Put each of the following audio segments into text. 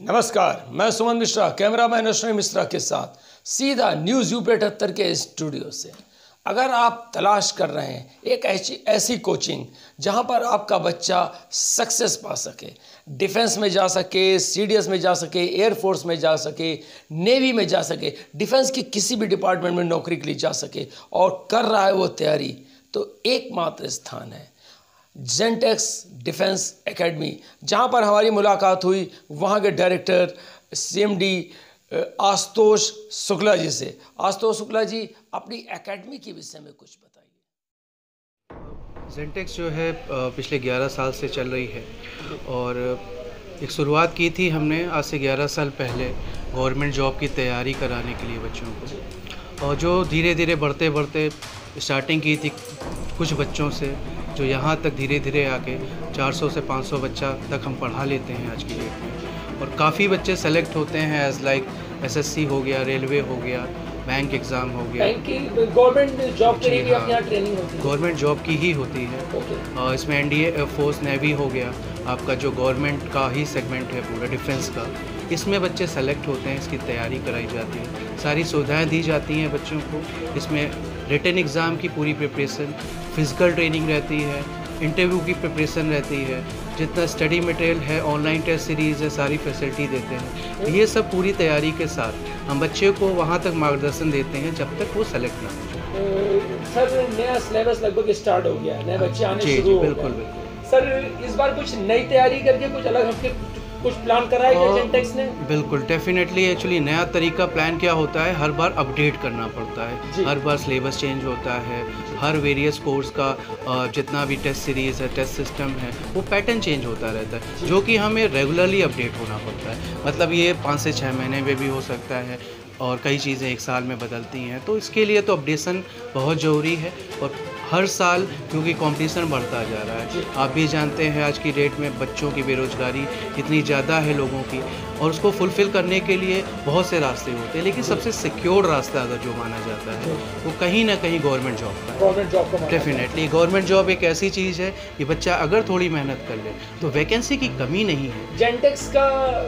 नमस्कार, मैं सुमन मिश्रा, कैमरामैन अश्विनी मिश्रा के साथ सीधा न्यूज़ यूपी 78 के स्टूडियो से। अगर आप तलाश कर रहे हैं एक ऐसी कोचिंग जहां पर आपका बच्चा सक्सेस पा सके, डिफेंस में जा सके, सीडीएस में जा सके, एयरफोर्स में जा सके, नेवी में जा सके, डिफेंस की किसी भी डिपार्टमेंट में नौकरी के लिए जा सके और कर रहा है वो तैयारी, तो एकमात्र स्थान है जेंटेक्स डिफेंस एकेडमी। जहां पर हमारी मुलाकात हुई वहां के डायरेक्टर सीएमडी आशुतोष शुक्ला जी से। आशुतोष शुक्ला जी, अपनी एकेडमी के विषय में कुछ बताइए। जेंटेक्स जो है पिछले 11 साल से चल रही है और एक शुरुआत की थी हमने आज से 11 साल पहले गवर्नमेंट जॉब की तैयारी कराने के लिए बच्चों को, और जो धीरे धीरे बढ़ते बढ़ते स्टार्टिंग की थी कुछ बच्चों से, जो यहाँ तक धीरे धीरे आके 400 से 500 बच्चा तक हम पढ़ा लेते हैं आज की डेट में। और काफ़ी बच्चे सेलेक्ट होते हैं एज लाइक एसएससी हो गया, रेलवे हो गया, बैंक एग्ज़ाम हो गया, गवर्नमेंट जॉब के लिए भी अपनी यहाँ ट्रेनिंग होती है। गवर्नमेंट जॉब की ही होती है। इसमें एनडीए, एयरफोर्स, नेवी हो गया, आपका जो गवर्नमेंट का ही सेगमेंट है पूरा डिफेंस का, इसमें बच्चे सेलेक्ट होते हैं, इसकी तैयारी कराई जाती है, सारी सुविधाएं दी जाती हैं बच्चों को। इसमें रिटन एग्ज़ाम की पूरी प्रिपरेशन, फिज़िकल ट्रेनिंग रहती है, इंटरव्यू की प्रिपरेशन रहती है, जितना स्टडी मटेरियल है, ऑनलाइन टेस्ट सीरीज़ है, सारी फैसिलिटी देते हैं। ये सब पूरी तैयारी के साथ हम बच्चे को वहाँ तक मार्गदर्शन देते हैं जब तक वो सेलेक्ट ना हो। सर, नया सिलेबस लगभग स्टार्ट हो गया, नए बच्चे आने शुरू हो गए। बिल्कुल। सर, इस बार कुछ नई तैयारी करके कुछ अलग हटके कुछ प्लान करा है क्या जेंटेक्स ने? बिल्कुल, डेफिनेटली। एक्चुअली नया तरीका प्लान क्या होता है, हर बार अपडेट करना पड़ता है, हर बार सिलेबस चेंज होता है, हर वेरियस कोर्स का जितना भी टेस्ट सीरीज़ है, टेस्ट सिस्टम है, वो पैटर्न चेंज होता रहता है, जो कि हमें रेगुलरली अपडेट होना पड़ता है। मतलब ये 5 से 6 महीने में भी हो सकता है और कई चीज़ें 1 साल में बदलती हैं, तो इसके लिए तो अपडेशन बहुत ज़रूरी है। और हर साल क्योंकि कंपटीशन बढ़ता जा रहा है, आप भी जानते हैं आज की डेट में बच्चों की बेरोज़गारी इतनी ज़्यादा है लोगों की, और उसको फुलफ़िल करने के लिए बहुत से रास्ते होते हैं, लेकिन सबसे सिक्योर रास्ता अगर जो माना जाता है वो कहीं ना कहीं गवर्नमेंट जॉब का। डेफिनेटली गवर्नमेंट जॉब एक ऐसी चीज़ है कि बच्चा अगर थोड़ी मेहनत कर ले तो वैकेंसी की कमी नहीं है। जेंटेक्स का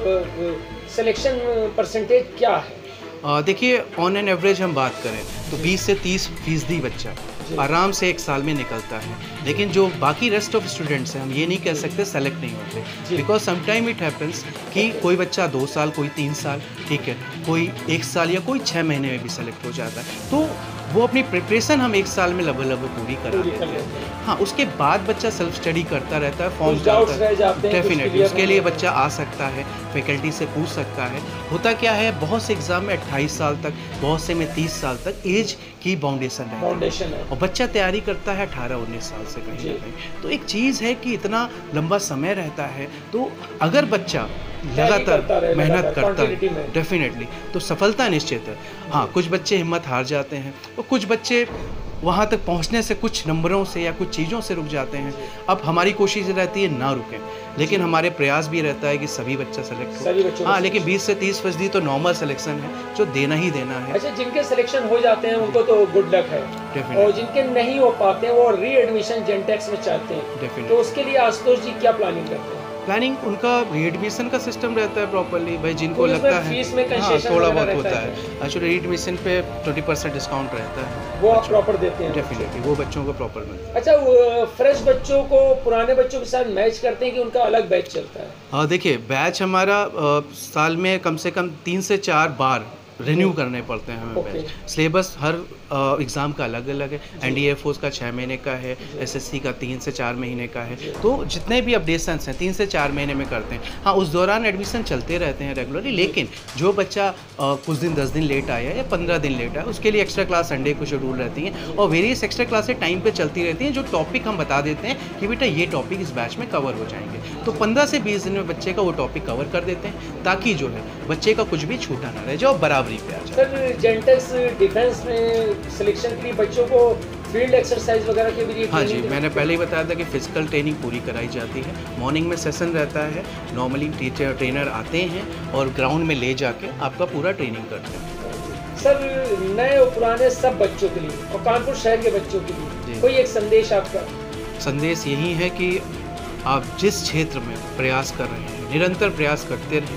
सिलेक्शन परसेंटेज क्या है? देखिए, ऑन एन एवरेज हम बात करें तो 20 से 30% बच्चा आराम से 1 साल में निकलता है, लेकिन जो बाकी रेस्ट ऑफ स्टूडेंट्स हैं हम ये नहीं कह सकते सेलेक्ट नहीं होते, बिकॉज समटाइम इट हैपन्स कि कोई बच्चा 2 साल, कोई 3 साल, ठीक है, कोई 1 साल या कोई 6 महीने में भी सेलेक्ट हो जाता है। तो वो अपनी प्रिपरेशन हम 1 साल में लगभग पूरी करा देते हैं। हाँ, उसके बाद बच्चा सेल्फ स्टडी करता रहता है, फॉर्म डालता है, डेफिनेटली उसके लिए बच्चा आ सकता है, फैकल्टी से पूछ सकता है। होता क्या है, बहुत से एग्ज़ाम में 28 साल तक, बहुत से में 30 साल तक एज की बाउंडेशन है, और बच्चा तैयारी करता है 18-19 साल से कहीं ना कहीं। तो एक चीज़ है कि इतना लंबा समय रहता है, तो अगर बच्चा लगातार मेहनत करता है डेफिनेटली तो सफलता निश्चित है। हाँ, कुछ बच्चे हिम्मत हार जाते हैं और कुछ बच्चे वहाँ तक पहुँचने से कुछ नंबरों से या कुछ चीज़ों से रुक जाते हैं। अब हमारी कोशिश रहती है ना रुकें, लेकिन हमारे प्रयास भी रहता है कि सभी बच्चा सेलेक्ट हो। हाँ, लेकिन 20 से 30% तो नॉर्मल सिलेक्शन है जो देना ही देना है। अच्छा, जिनके सिलेक्शन हो जाते हैं उनको तो गुड लक है, और जिनके नहीं हो पाते हैं वो री एडमिशन जेंटेक्स में चाहते हैं, तो उसके लिए आशुतोष जी क्या प्लानिंग करते हैं? प्लानिंग उनका रीएडमिशन का सिस्टम रहता है प्रॉपर्ली, भाई जिनको लगता है फीस में हाँ थोड़ा बहुत होता है। एक्चुअली रीएडमिशन पे 20% डिस्काउंट रहता है, वो आप प्रॉपर देते हैं? डेफिनेटली वो बच्चों को प्रॉपर मिलता है। अच्छा, वो फ्रेश बच्चों को पुराने बच्चों के साथ मैच करते हैं कि उनका अलग बैच चलता है? हाँ, देखिए, बैच हमारा साल में कम से कम 3 से 4 बार रिन्यू करने पड़ते हैं हमें बैच। सिलेबस हर एग्ज़ाम का अलग अलग है, एनडीए एयरफोर्स का 6 महीने का है, एसएससी का 3 से 4 महीने का है, तो जितने भी अपडेशंस हैं 3 से 4 महीने में करते हैं। हाँ, उस दौरान एडमिशन चलते रहते हैं रेगुलरली, लेकिन जो बच्चा कुछ दिन 10 दिन लेट आया या 15 दिन लेट आया, उसके लिए एक्स्ट्रा क्लास संडे को शेड्यूल रहती हैं, और वेरियस एक्स्ट्रा क्लासेस टाइम पे चलती रहती हैं, जो टॉपिक हम बता देते हैं कि बेटा ये टॉपिक इस बैच में कवर हो जाएंगे। तो 15 से 20 दिन में बच्चे का वो टॉपिक कवर कर देते हैं, ताकि जो है बच्चे का कुछ भी छूटा ना रहे, जो बराबरी पे आ जाए। सर, जेंटेक्स डिफेंस में सिलेक्शन के लिए बच्चों को फील्ड एक्सरसाइज वगैरह के भी? हाँ जी, मैंने पहले ही बताया था कि फिजिकल ट्रेनिंग पूरी कराई जाती है। मॉर्निंग में सेशन रहता है, नॉर्मली ट्रेनर आते हैं और ग्राउंड में ले जाके आपका पूरा ट्रेनिंग करते हैं। सर, नए और पुराने सब बच्चों के लिए और कानपुर शहर के बच्चों के लिए कोई एक संदेश आपका? संदेश यही है कि आप जिस क्षेत्र में प्रयास कर रहे हैं निरंतर प्रयास करते रहें,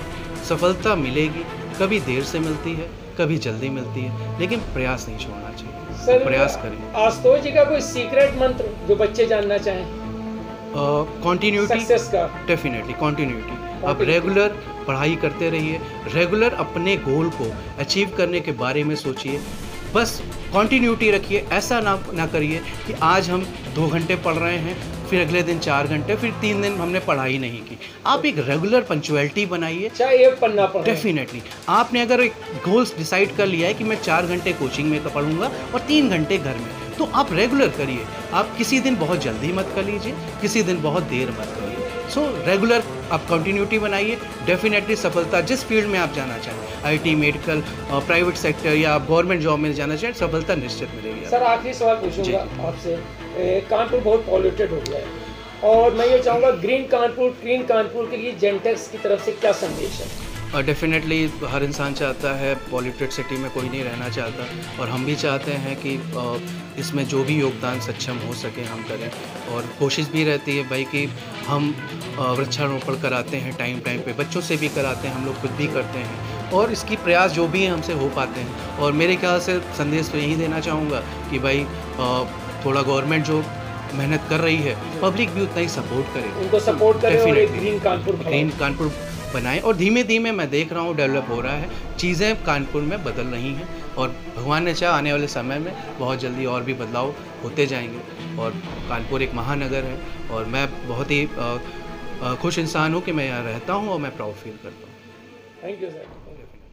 सफलता मिलेगी, कभी देर से मिलती है, कभी जल्दी मिलती है, लेकिन प्रयास नहीं छोड़ना चाहिए। सर, प्रयास करें। आशुतोष जी का कोई सीक्रेट मंत्र जो बच्चे जानना चाहें? कॉन्टिन्यूटी, सक्सेस का। Definitely continuity. आप रेगुलर पढ़ाई करते रहिए, रेगुलर अपने गोल को अचीव करने के बारे में सोचिए, बस कॉन्टिन्यूटी रखिए। ऐसा ना करिए कि आज हम 2 घंटे पढ़ रहे हैं, फिर अगले दिन 4 घंटे, फिर 3 दिन हमने पढ़ाई नहीं की। आप एक रेगुलर पंक्चुअलिटी बनाइए। चाहे एक पन्ना पढ़ें। डेफिनेटली आपने अगर एक गोल्स डिसाइड कर लिया है कि मैं 4 घंटे कोचिंग में पढ़ूंगा और 3 घंटे घर में, तो आप रेगुलर करिए। आप किसी दिन बहुत जल्दी मत कर लीजिए, किसी दिन बहुत देर मत करिए। सो रेगुलर आप कंटिन्यूटी बनाइए, डेफिनेटली सफलता जिस फील्ड में आप जाना चाहें, आईटी, मेडिकल, प्राइवेट सेक्टर या आप गवर्नमेंट जॉब में जाना चाहें, सफलता निश्चित मिलेगी। सर आखिरी सवाल पूछूंगा आपसे। कानपुर बहुत पॉल्यूटेड हो गया है और मैं ये चाहूँगा ग्रीन कानपुर, क्लीन कानपुर के लिए जेनटेक्स की तरफ से क्या संदेश है? डेफिनेटली हर इंसान चाहता है, पॉल्यूटेड सिटी में कोई नहीं रहना चाहता, और हम भी चाहते हैं कि इसमें जो भी योगदान सक्षम हो सके हम करें। और कोशिश भी रहती है भाई कि हम वृक्षारोपण कराते हैं टाइम पे, बच्चों से भी कराते हैं, हम लोग खुद भी करते हैं, और इसकी प्रयास जो भी हमसे हो पाते हैं। और मेरे ख्याल से संदेश तो यही देना चाहूँगा कि भाई थोड़ा गवर्नमेंट जो मेहनत कर रही है, पब्लिक भी उतना ही सपोर्ट करे, उनको सपोर्ट करे और एक ग्रीन कानपुर बनाएं। और धीमे धीमे मैं देख रहा हूँ डेवलप हो रहा है, चीज़ें कानपुर में बदल रही हैं, और भगवान ने चाहा आने वाले समय में बहुत जल्दी और भी बदलाव होते जाएंगे। और कानपुर एक महानगर है, और मैं बहुत ही खुश इंसान हूँ कि मैं यहाँ रहता हूँ, और मैं प्राउड फील करता हूँ। Thank you sir.